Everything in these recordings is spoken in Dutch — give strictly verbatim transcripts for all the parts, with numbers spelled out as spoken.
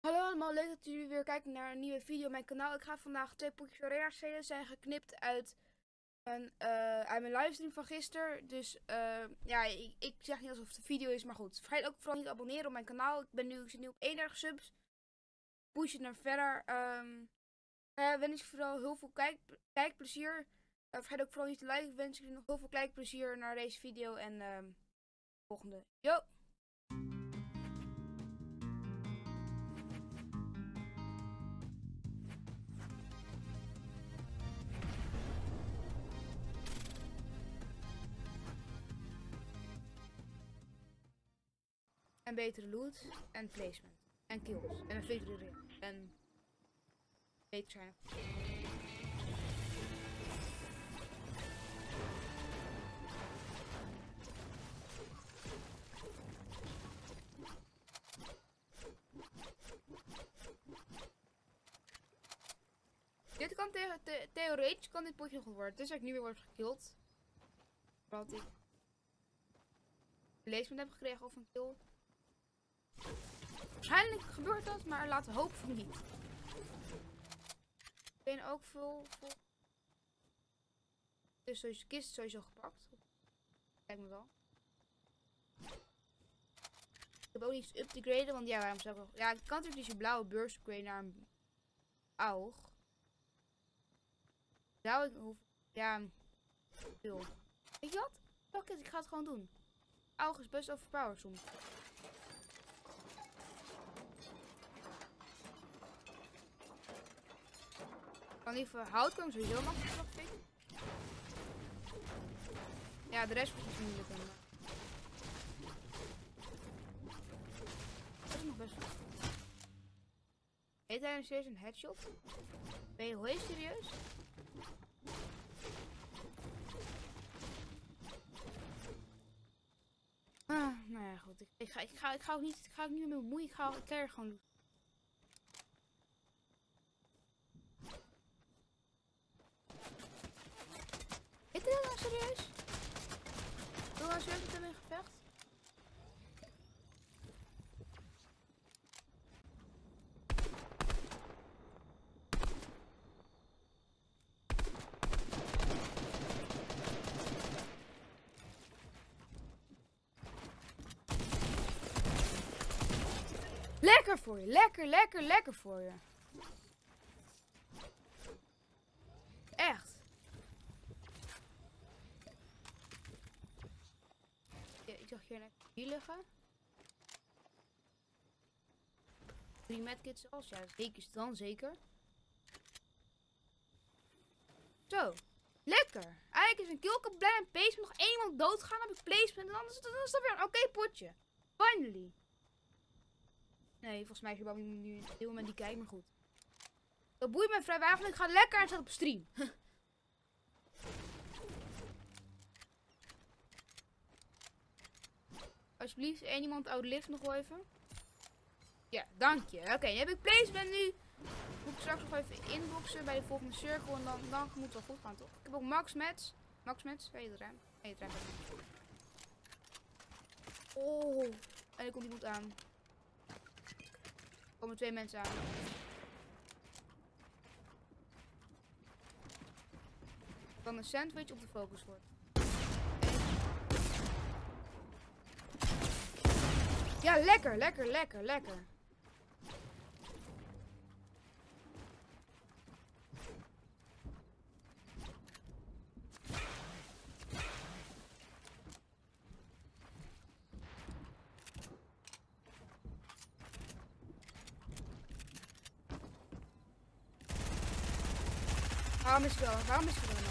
Hallo allemaal, leuk dat jullie weer kijken naar een nieuwe video op mijn kanaal. Ik ga vandaag twee potjes Arena spelen. Zijn geknipt uit mijn, uh, uit mijn livestream van gisteren. Dus uh, ja, ik, ik zeg niet alsof het een video is, maar goed. Vergeet ook vooral niet te abonneren op mijn kanaal. Ik, ben nu, ik zit nu op eenendertig subs. Push het naar verder. Um, uh, wens ik vooral heel veel kijk, kijkplezier. Uh, vergeet ook vooral niet te liken. Wens ik jullie nog heel veel kijkplezier naar deze video. En um, volgende. Yo! En betere loot. En placement. En kills. En een betere ring. En beter zijn. Dit kan tegen the theoretisch kan dit potje nog goed worden. Dus ik nu weer word gekilld. Wat ik placement heb gekregen of een kill. Waarschijnlijk gebeurt dat, maar laten we hopen van niet. Ik ben ook veel. veel... Dus sowieso, kist sowieso gepakt. Kijk me wel. Ik heb ook niets up te graden, want ja, waarom zou ik wel... Ja, ik kan natuurlijk die blauwe beurs upgraden naar een aug. Zou ik... Ja, veel. Weet je wat? Fuck it, ik ga het gewoon doen. Aug is best overpowered soms. Kan even hout komen sowieso makkelijk nog fixen. Ja, de rest wordt iets moeilijker. Maar... dat is nog best wel. Heet hij nog steeds een headshot? Ben je heel serieus? Ah, nou ja, goed. Ik, ik, ga, ik, ga, ik ga ook niet, ik ga ook niet meer bemoeien. Ik ga, ik ga er gewoon doen. Heet hij dat nou serieus? Doe nou serieus met hem in gevecht? Lekker voor je, lekker, lekker, lekker voor je. Echt. Ja, ik zag hier net hier liggen. Drie medkits zelfs, ja, zeker is dan zeker. Zo, lekker. Eigenlijk is een killcap blij en placement. Nog één iemand doodgaan, dan heb ik placement. En dan is, dan is dat weer een oké okay potje. Finally. Nee, volgens mij is je wel nu op dit moment die kijkt, maar goed. Dat boeit me vrij weinig, ik ga lekker en zet op stream. Alsjeblieft, één iemand outlift nog wel even. Ja, dank je. Oké, okay, nu heb ik placement nu. Moet ik straks nog even inboxen bij de volgende cirkel en dan, dan moet het wel goed gaan, toch? Ik heb ook max mats. Max mats, weet je het ruim? Nee, het ruim. Oh, en er komt iemand aan. Er komen twee mensen aan. Van een sandwich op de focus wordt. Ja, lekker, lekker, lekker, lekker. Waarom is het wel? Waarom is het wel nou?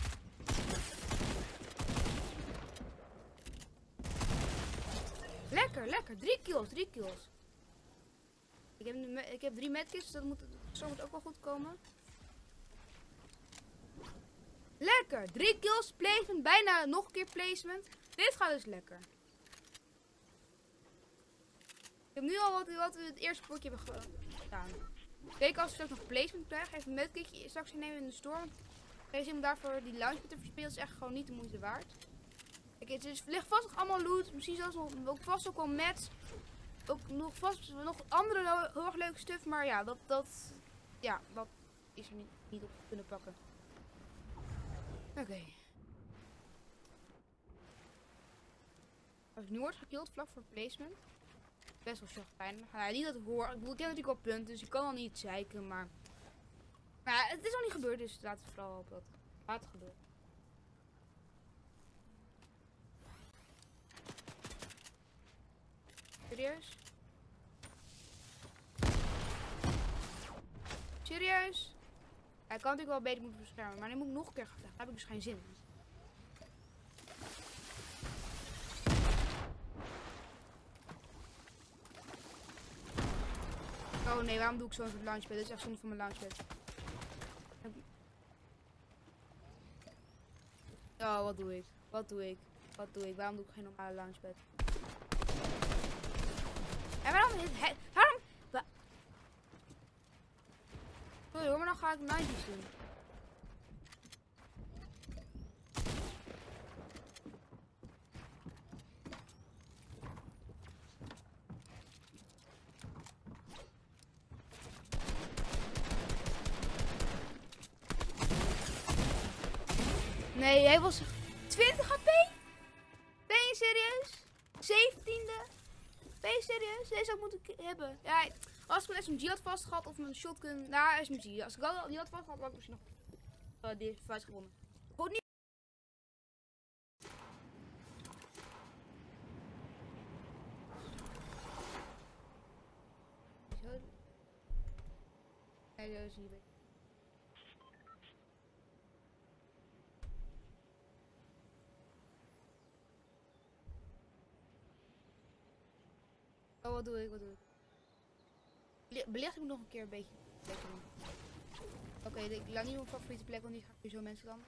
Lekker, lekker. Drie kills, drie kills. Ik heb, ik heb drie medkits, dus dat moet, zo moet ook wel goed komen. Lekker. Drie kills, placement, bijna nog een keer placement. Dit gaat dus lekker. Ik heb nu al wat, wat we het eerste potje hebben gedaan. Kijk, als ik straks nog placement krijg, even een medkitje straks nemen in de store. Geen zin om daarvoor die launchpad te verspelen, is echt gewoon niet de moeite waard. Kijk, het is, ligt vast nog allemaal loot. Misschien zelfs nog ook vast ook wel mats. ook nog vast nog andere lo- heel erg leuke stuff, maar ja, dat, dat, ja, dat is er niet, niet op kunnen pakken. Oké. Okay. Als ik nu word gekilld vlak voor placement, best wel chagrijnig. Nou, niet dat ik hoor, ik bedoel, ik heb natuurlijk wel punten, dus ik kan al niet zeiken, maar, maar ja, het is al niet gebeurd, dus laten we vooral hopen dat het gaat gebeuren. Serieus? Serieus? Ja, ik kan natuurlijk wel beter moeten beschermen, maar nu moet ik nog een keer gaan vliegen. Daar heb ik dus geen zin in. Oh nee, waarom doe ik zo'n soort launchpad? Dit is echt zonde van mijn launchpad. Oh, wat doe ik? Wat doe ik? Wat doe ik? Waarom doe ik geen normale launchpad? En waarom? He, waarom? Wa Sorry hoor, maar dan ga ik nineties doen. Nee, hij was twintig H P? Ben je serieus? zeventiende? Ben je serieus? Deze zou ik moeten hebben. Ja, als ik mijn S M G had vastgehad of mijn shotgun. Nou, S M G. Als ik al die had vastgehad, had ik misschien nog uh, die fight gewonnen. Goed niet. Zo. Nee, zo is niet. Oh, wat doe ik? Wat doe ik? Belichting moet nog een keer een beetje. beetje Oké, okay, ik laat niet mijn favoriete plek, want die ga ik weer zo mensen dan.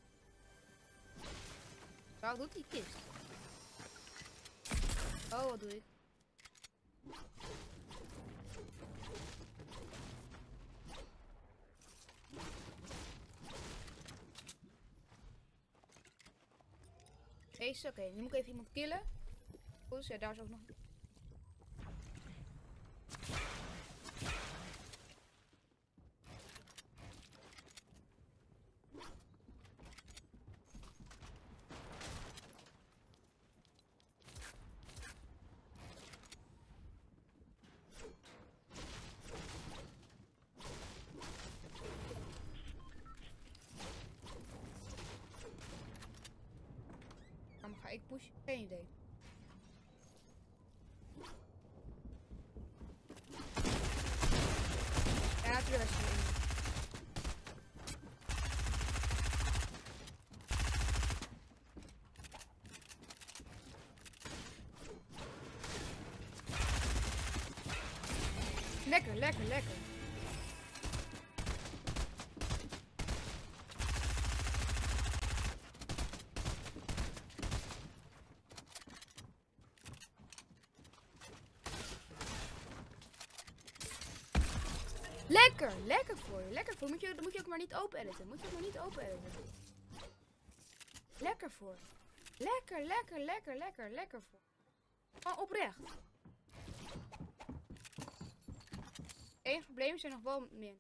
Wat doet die kist? Oh, wat doe ik? Deze, oké, okay, nu moet ik even iemand killen. Goed, ja, daar is ook nog. Dan ga ik pushen, geen idee. Ja, natuurlijk is het. Lekker, lekker, lekker. Lekker, lekker voor je, lekker voor je. Moet je, dan moet je ook maar niet open editen. Moet je ook maar niet open editen. Lekker voor. Lekker, lekker, lekker, lekker, lekker voor. Gewoon oprecht. Eén probleem zijn nog wel meer.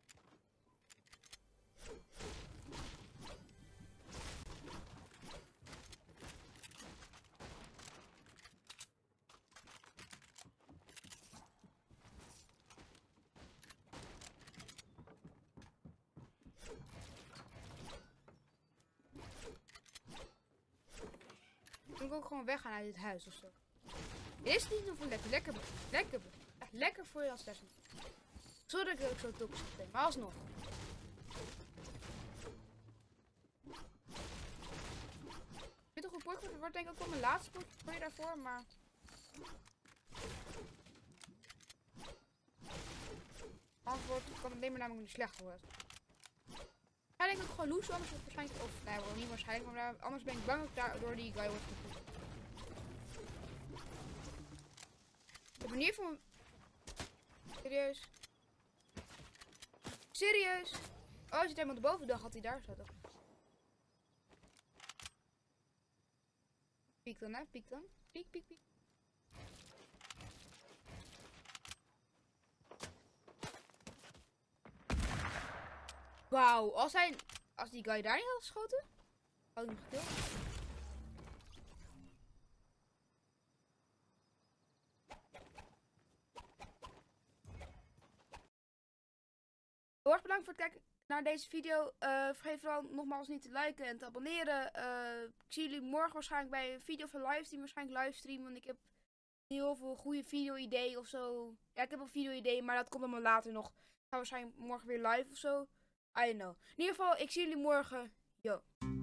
Dan moet ik ook gewoon weggaan uit dit huis of zo. Dit is niet zoveel lekker. Lekker, lekker. Echt lekker voor je als lesson. Zodat ik ook zo toxisch ben. Maar alsnog. Dit een goed potje. Het wordt denk ik ook wel mijn laatste potje voor je daarvoor. Maar... Anders wordt het kan alleen maar namelijk niet slecht worden. Ik ga denk ik ook gewoon loose, anders wordt het waarschijnlijk... Of nee, wel niet waarschijnlijk. Maar anders ben ik bang dat ik daardoor die guy wordt gevoerd. De manier van... Serieus? Serieus? Oh, hij zit helemaal de bovendag, had hij daar zat. Piek dan, hè? Piek dan. Piek, piek, piek. Wauw, als hij... Als die guy daar niet had geschoten, had ik hem gekild. Heel erg bedankt voor het kijken naar deze video. Uh, vergeet vooral nogmaals niet te liken en te abonneren. Uh, ik zie jullie morgen waarschijnlijk bij een video van livestream. Waarschijnlijk livestream, want ik heb niet heel veel goede video-ideeën of zo. Ja, ik heb een video-idee, maar dat komt allemaal later nog. Ik ga waarschijnlijk morgen weer live of zo. I don't know. In ieder geval, ik zie jullie morgen. Yo.